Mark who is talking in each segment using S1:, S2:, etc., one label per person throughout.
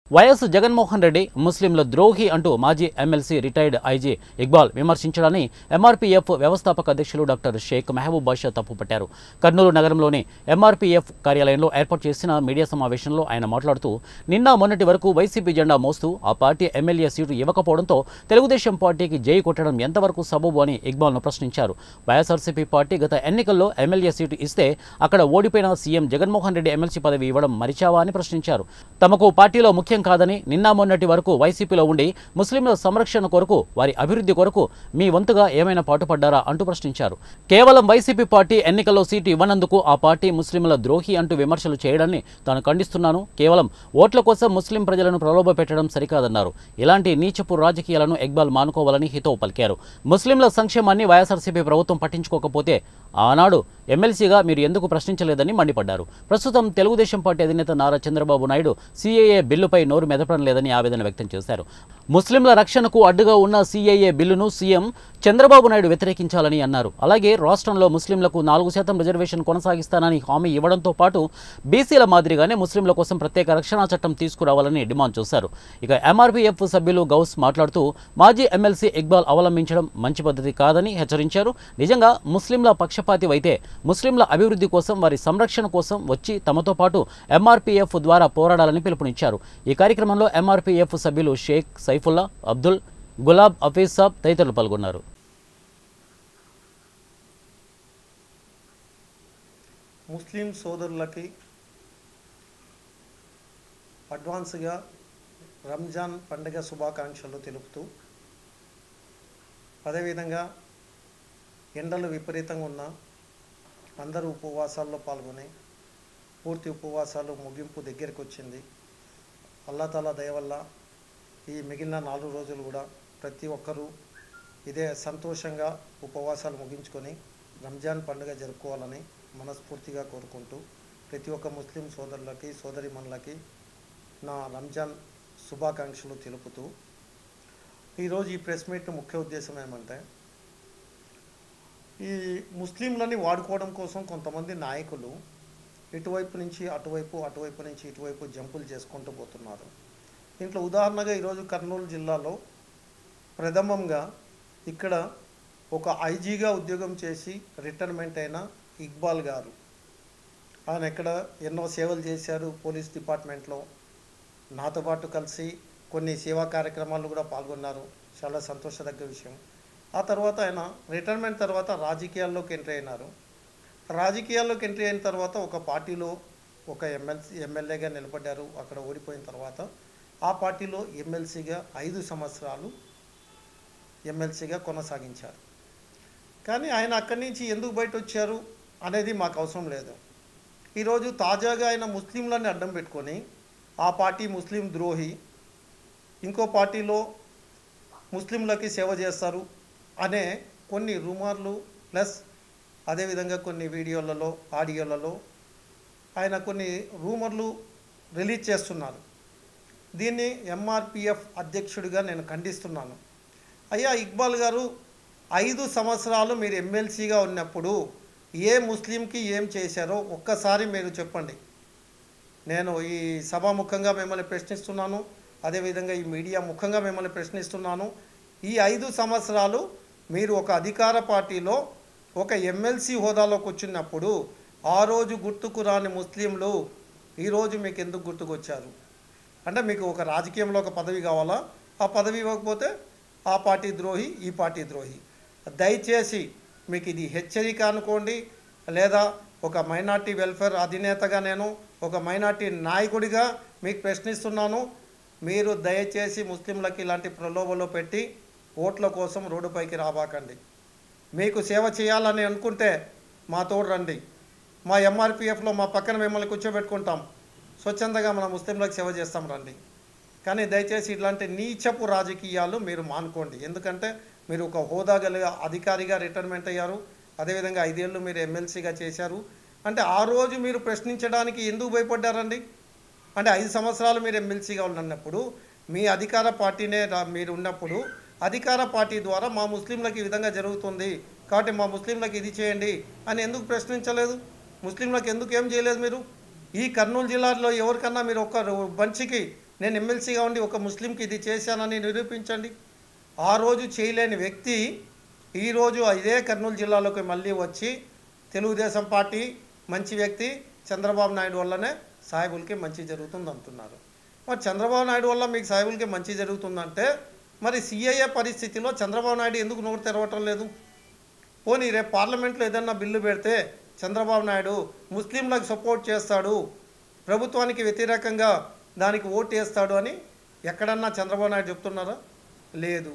S1: YS Jaganmohan Reddy ముస్లింల ద్రోహి అంటూ మాజీ ఎమ్మెల్సీ రిటైర్డ్ ఐజీ ఇక్బాల్ విమర్శించడాన్ని ఎంఆర్పీఎఫ్ వ్యవస్థాపక అధ్యక్షులు డాక్టర్ షేక్ మహబూబ్ బాషా తప్పుపట్టారు. కర్నూలు నగరంలోని ఎంఆర్పీఎఫ్ కార్యాలయంలో ఏర్పాటు చేసిన మీడియా సమావేశంలో ఆయన మాట్లాడుతూ నిన్న మొన్నటి వరకు వైసీపీ జెండా మోస్తూ ఆ పార్టీ ఎమ్మెల్యే సీటు ఇవ్వకపోవడంతో తెలుగుదేశం పార్టీకి జై కొట్టడం ఎంతవరకు సబబు అని ఇక్బాల్ను ప్రశ్నించారు. వైఎస్ఆర్సీపీ పార్టీ గత ఎన్నికల్లో ఎమ్మెల్యే సీటు ఇస్తే అక్కడ ఓడిపోయిన సీఎం జగన్మోహన్ రెడ్డి ఎమ్మెల్సీ పదవి ఇవ్వడం మరిచావా అని ప్రశ్నించారు. తమకు పార్టీలో ముఖ్యం కాదని నిన్న మొన్నటి వరకు వైసీపీలో ఉండి ముస్లింల సంరక్షణ కొరకు వారి అభివృద్ధి కొరకు మీ వంతుగా ఏమైనా పాటుపడ్డారా అంటూ ప్రశ్నించారు. కేవలం వైసీపీ పార్టీ ఎన్నికల్లో సీటు ఇవ్వనందుకు ఆ పార్టీ ముస్లింల ద్రోహి అంటూ విమర్శలు చేయడాన్ని తాను ఖండిస్తున్నాను. కేవలం ఓట్ల కోసం ముస్లిం ప్రజలను ప్రలోభ పెట్టడం సరికాదన్నారు. ఇలాంటి నీచపు రాజకీయాలను ఇక్బాల్ మానుకోవాలని హితవు పలికారు. ముస్లింల సంక్షేమాన్ని వైఎస్ఆర్సీపీ ప్రభుత్వం పట్టించుకోకపోతే ఆనాడు ఎమ్మెల్సీగా మీరు ఎందుకు ప్రశ్నించలేదని మండిపడ్డారు. ప్రస్తుతం తెలుగుదేశం పార్టీ అధినేత నారా చంద్రబాబు నాయుడు సీఏఏ బిల్లుపై నోరు మెదపడం లేదని ఆవేదన వ్యక్తం చేశారు. ముస్లింల రక్షణకు అడ్డుగా ఉన్న సీఏఏ బిల్లును సీఎం చంద్రబాబు నాయుడు వ్యతిరేకించాలని అన్నారు. అలాగే రాష్ట్రంలో ముస్లింలకు 4% రిజర్వేషన్ కొనసాగిస్తానని హామీ ఇవ్వడంతో పాటు బీసీల మాదిరిగానే ముస్లింల కోసం ప్రత్యేక రక్షణ చట్టం తీసుకురావాలని డిమాండ్ చేశారు. ఇక ఎంఆర్పీఎఫ్ సభ్యులు గౌస్ మాట్లాడుతూ మాజీ ఎమ్మెల్సీ ఇక్బాల్ అవలంబించడం మంచి పద్ధతి కాదని హెచ్చరించారు. నిజంగా ముస్లింల పక్షపాతివైతే ముస్లింల అభివృద్ధి కోసం వారి సంరక్షణ కోసం వచ్చి తమతో పాటు ఎంఆర్పీఎఫ్ ద్వారా పోరాడాలని పిలుపునిచ్చారు. ఈ కార్యక్రమంలో ఎంఆర్పీఎఫ్ సభ్యులు షేక్ సైఫుల్లా, అబ్దుల్, గులాబ్ హఫీజ్ సాబ్ తదితరులు పాల్గొన్నారు.
S2: ముస్లిం సోదరులకి అడ్వాన్స్గా రంజాన్ పండుగ శుభాకాంక్షలు తెలుపుతూ, అదేవిధంగా ఎండలు విపరీతంగా ఉన్న అందరూ ఉపవాసాల్లో పాల్గొని పూర్తి ఉపవాసాలు ముగింపు దగ్గరికి వచ్చింది. అల్లాహ్ దయ వల్ల ఈ మిగిలిన 4 రోజులు కూడా ప్రతి ఒక్కరూ ఇదే సంతోషంగా ఉపవాసాలు ముగించుకొని రంజాన్ పండుగ జరుపుకోవాలని మనస్ఫూర్తిగా కోరుకుంటూ ప్రతి ఒక్క ముస్లిం సోదరులకి సోదరిమణులకి నా రంజాన్ శుభాకాంక్షలు తెలుపుతూ, ఈరోజు ఈ ప్రెస్ మీట్ ముఖ్య ఉద్దేశం ఏమంటే, ఈ ముస్లింలని వాడుకోవడం కోసం కొంతమంది నాయకులు ఇటువైపు నుంచి అటువైపు, అటువైపు నుంచి ఇటువైపు జంపులు చేసుకుంటూ పోతున్నారు. దీంట్లో ఉదాహరణగా ఈరోజు కర్నూలు జిల్లాలో ప్రథమంగా ఇక్కడ ఒక ఐజీగా ఉద్యోగం చేసి రిటైర్మెంట్ అయిన ఇక్బాల్ గారు, ఆయన ఇక్కడ ఎన్నో సేవలు చేశారు పోలీస్ డిపార్ట్మెంట్లో. నాతో పాటు కలిసి కొన్ని సేవా కార్యక్రమాలు కూడా పాల్గొన్నారు. చాలా సంతోషదగ్గ విషయం. ఆ తర్వాత ఆయన రిటైర్మెంట్ తర్వాత రాజకీయాల్లోకి ఎంట్రీ అయినారు. రాజకీయాల్లోకి ఎంట్రీ అయిన తర్వాత ఒక పార్టీలో ఒక ఎమ్మెల్యేగా నిలబడ్డారు. అక్కడ ఓడిపోయిన తర్వాత ఆ పార్టీలో ఎమ్మెల్సీగా 5 సంవత్సరాలు ఎమ్మెల్సీగా కొనసాగించారు. కానీ ఆయన అక్కడి నుంచి ఎందుకు బయట వచ్చారు అనేది మాకు అవసరం లేదు. ఈరోజు తాజాగా ఆయన ముస్లింలని అడ్డం పెట్టుకొని ఆ పార్టీ ముస్లిం ద్రోహి, ఇంకో పార్టీలో ముస్లింలకి సేవ చేస్తారు అనే కొన్ని రూమర్లు ప్లస్ అదేవిధంగా కొన్ని వీడియోలలో ఆడియోలలో ఆయన కొన్ని రూమర్లు రిలీజ్ చేస్తున్నారు. దీన్ని ఎంఆర్పీఎఫ్ అధ్యక్షుడిగా నేను ఖండిస్తున్నాను. అయ్యా ఇక్బాల్ గారు, 5 సంవత్సరాలు మీరు ఎమ్మెల్సీగా ఉన్నప్పుడు ఏ ముస్లింకి ఏం చేశారో ఒక్కసారి మీరు చెప్పండి. నేను ఈ సభాముఖంగా మిమ్మల్ని ప్రశ్నిస్తున్నాను, అదేవిధంగా ఈ మీడియా ముఖంగా మిమ్మల్ని ప్రశ్నిస్తున్నాను. ఈ 5 సంవత్సరాలు మీరు ఒక అధికార పార్టీలో ఒక ఎమ్మెల్సీ హోదాలోకి వచ్చినప్పుడు ఆ రోజు గుర్తుకు రాని ముస్లింలు ఈరోజు మీకు ఎందుకు గుర్తుకొచ్చారు? అంటే మీకు ఒక రాజకీయంలో ఒక పదవి కావాలా? ఆ పదవి ఇవ్వకపోతే ఆ పార్టీ ద్రోహి, ఈ పార్టీ ద్రోహి. దయచేసి మీకు ఇది హెచ్చరిక అనుకోండి, లేదా ఒక మైనార్టీ వెల్ఫేర్ అధినేతగా నేను ఒక మైనార్టీ నాయకుడిగా మీకు ప్రశ్నిస్తున్నాను. మీరు దయచేసి ముస్లింలకి ఇలాంటి ప్రలోభలో పెట్టి ఓట్ల కోసం రోడ్డుపైకి రాబాకండి. మీకు సేవ చేయాలని అనుకుంటే మా తోడు రండి. మా ఎంఆర్పీఎఫ్లో మా పక్కన మిమ్మల్ని కూర్చోబెట్టుకుంటాం. స్వచ్ఛందంగా మన ముస్లింలకు సేవ చేస్తాం రండి. కానీ దయచేసి ఇట్లాంటి నీచపు రాజకీయాలు మీరు మానుకోండి. ఎందుకంటే మీరు ఒక హోదా గల అధికారిగా రిటైర్మెంట్ అయ్యారు, అదేవిధంగా 5 ఏళ్ళు మీరు ఎమ్మెల్సీగా చేశారు. అంటే ఆ రోజు మీరు ప్రశ్నించడానికి ఎందుకు భయపడ్డారండి? అంటే 5 సంవత్సరాలు మీరు ఎమ్మెల్సీగా ఉన్నప్పుడు మీ అధికార పార్టీనే మీరు ఉన్నప్పుడు అధికార పార్టీ ద్వారా మా ముస్లింలకు ఈ విధంగా జరుగుతుంది కాబట్టి మా ముస్లింలకు ఇది చేయండి అని ఎందుకు ప్రశ్నించలేదు? ముస్లింలకు ఎందుకు ఏం చేయలేదు మీరు? ఈ కర్నూలు జిల్లాలో ఎవరికన్నా మీరు ఒక బంచికి నేను ఎమ్మెల్సీగా ఉండి ఒక ముస్లింకి ఇది చేశానని నిరూపించండి. ఆ రోజు చేయలేని వ్యక్తి ఈరోజు ఇదే కర్నూలు జిల్లాలోకి మళ్ళీ వచ్చి తెలుగుదేశం పార్టీ మంచి వ్యక్తి చంద్రబాబు నాయుడు వల్లనే సాయిబుల్కి మంచి జరుగుతుంది అంటున్నారు. మరి చంద్రబాబు నాయుడు వల్ల మీకు సాయిబుల్కి మంచి జరుగుతుందంటే మరి సిఏఏ పరిస్థితిలో చంద్రబాబు నాయుడు ఎందుకు నోరు తెరవటం లేదు? పోనీ రేపు పార్లమెంట్లో ఏదన్నా బిల్లు పెడితే చంద్రబాబు నాయుడు ముస్లింలకు సపోర్ట్ చేస్తాడు, ప్రభుత్వానికి వ్యతిరేకంగా దానికి ఓటు వేస్తాడు అని ఎక్కడన్నా చంద్రబాబు నాయుడు చెప్తున్నారా? లేదు.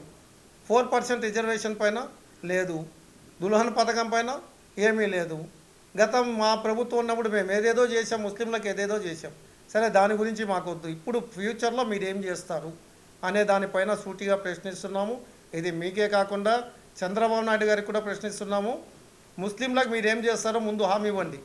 S2: 4% రిజర్వేషన్ పైన లేదు, దుల్హన్ పథకం పైన ఏమీ లేదు. గతం మా ప్రభుత్వం ఉన్నప్పుడు మేము ఏదేదో చేసాం, ముస్లింలకు ఏదేదో చేసాం. సరే, దాని గురించి మాకు వద్దు. ఇప్పుడు ఫ్యూచర్లో మీరు ఏం చేస్తారు అనే దానిపైన సూటిగా ప్రశ్నిస్తున్నాము. ఇది మీకే కాకుండా చంద్రబాబు నాయుడు గారికి కూడా ప్రశ్నిస్తున్నాము. ముస్లింలకు మీరు ఏం చేస్తారో ముందు హామీ ఇవ్వండి.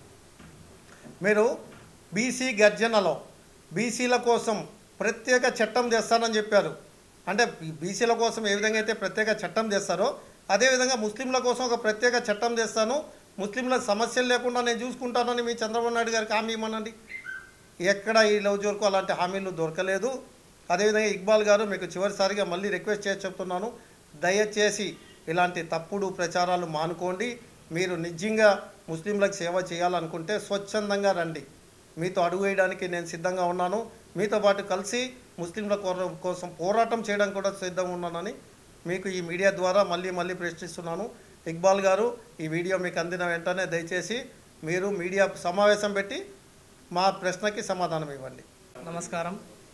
S2: మీరు బీసీ గర్జనలో బీసీల కోసం ప్రత్యేక చట్టం తెస్తానని చెప్పారు. అంటే బీసీల కోసం ఏ విధంగా అయితే ప్రత్యేక చట్టం తెస్తారో అదేవిధంగా ముస్లింల కోసం ఒక ప్రత్యేక చట్టం తెస్తాను, ముస్లింల సమస్యలు లేకుండా నేను చూసుకుంటానని మీ చంద్రబాబు నాయుడు గారికి హామీ ఇవ్వనండి. ఎక్కడ ఈ రోజు వరకు అలాంటి హామీలు దొరకలేదు. అదేవిధంగా ఇక్బాల్ గారు, మీకు చివరిసారిగా మళ్ళీ రిక్వెస్ట్ చేసి చెప్తున్నాను, దయచేసి ఇలాంటి తప్పుడు ప్రచారాలు మానుకోండి. మీరు నిజంగా ముస్లింలకు సేవ చేయాలనుకుంటే స్వచ్ఛందంగా రండి. మీతో అడుగు వేయడానికి నేను సిద్ధంగా ఉన్నాను. మీతో పాటు కలిసి ముస్లింల కోసం పోరాటం చేయడానికి కూడా సిద్ధంగా ఉన్నానని మీకు ఈ మీడియా ద్వారా మళ్ళీ ప్రశ్నిస్తున్నాను. ఇక్బాల్ గారు, ఈ వీడియో మీకు అందిన వెంటనే దయచేసి మీరు మీడియా సమావేశం పెట్టి మా ప్రశ్నకి समाधान इव्वंडी।
S3: नमस्कारम।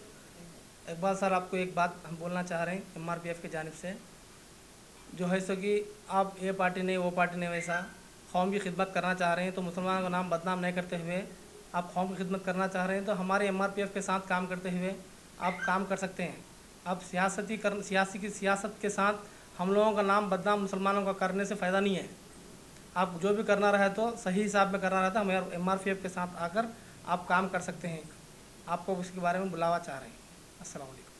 S3: इकबाल सर, आपको एक बात हम बोलना चाह रहे हैं MRPF की जानिब से, जो है सो कि आप ये पार्टी नहीं वो पार्टी नहीं, वैसा कौम की खिदमत करना चाह रहे हैं तो मुसलमानों का नाम बदनाम नहीं करते हुए आप कौम की खिदमत करना चाह रहे हैं तो हमारे MRPF के साथ काम करते हुए आप काम कर सकते हैं। अब सियासत के साथ हम लोगों का नाम बदनाम मुसलमानों का करने से फ़ायदा नहीं है। आप जो भी करना रहे तो सही हिसाब में करना रहता, हम MRPF के साथ आकर आप काम कर सकते हैं। आपको उसके बारे में बुलावा चाह रहे हैं। अस्सलाम वालेकुम।